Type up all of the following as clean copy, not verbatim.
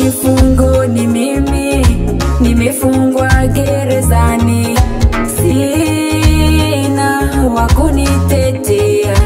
kifungo ni mimi, nimefungwa gerezani, sina wa kunitetea,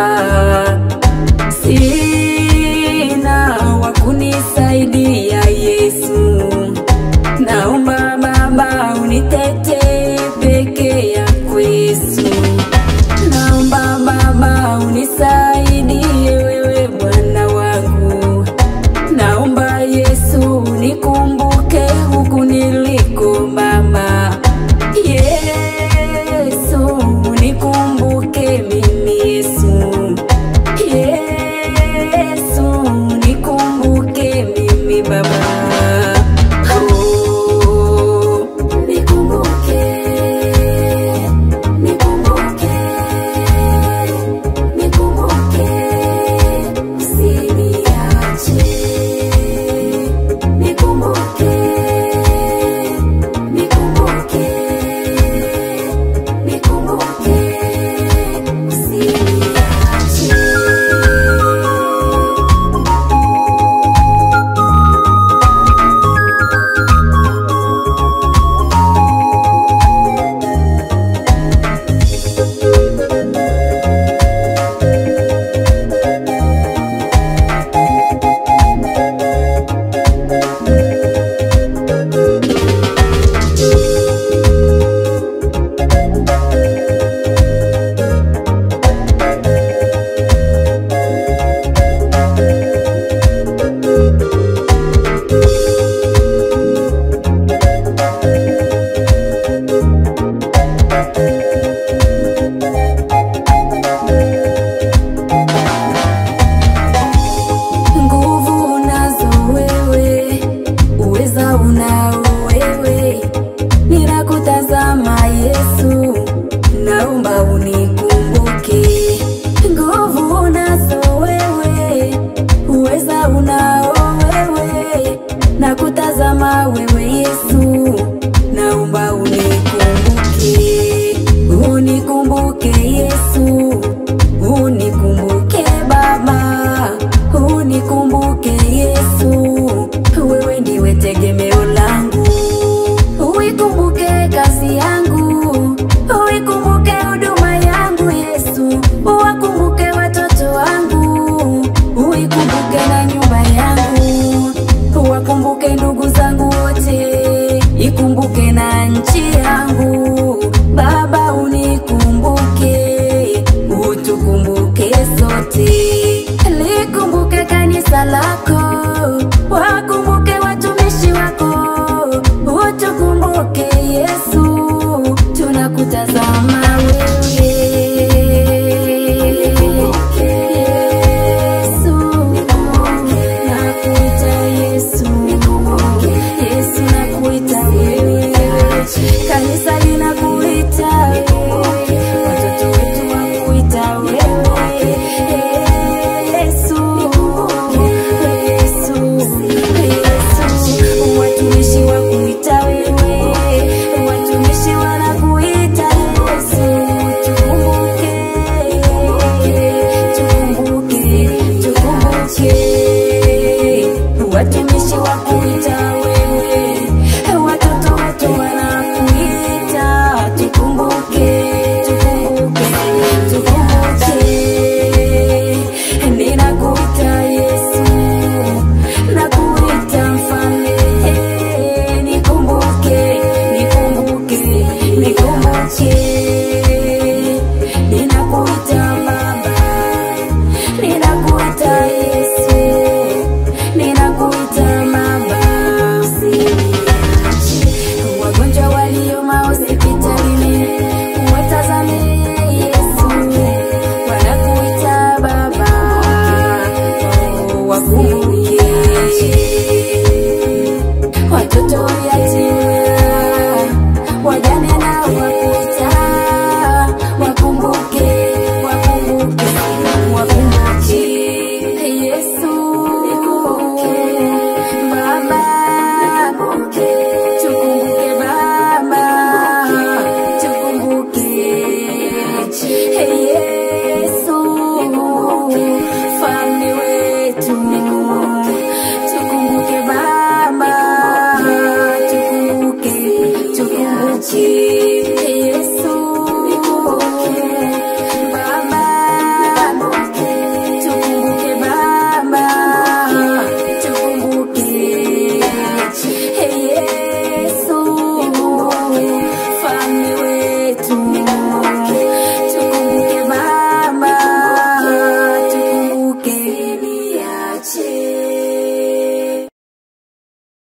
sina wa kunisaidia. Yesu, naomba Baba unitetee peke yako. Yesu, naomba Baba unisaidie, wewe Bwana wangu. Naomba Yesu nikumbuke huku niliko Baba. Yesu nikumbuke mimi. Yesu, Yesu nikumbuke mimi Baba. Unao wewe, ninakutazama Yesu, naomba unikumbuke. Nguvu unazo wewe, uweza unao wewe, nakutazama wewe Yesu, naomba unikumbuke. Unikumbuke Yesu, unikumbuke Baba, unikumbuke Yesu, wewe ndiwe tegemeo langu. Uikumbuke kazi yangu, uikumbuke huduma yangu Yesu, uwakumbuke watoto wangu, uikumbuke na nyumba yangu, uwakumbuke ndugu zangu wote, ikumbuke na nchi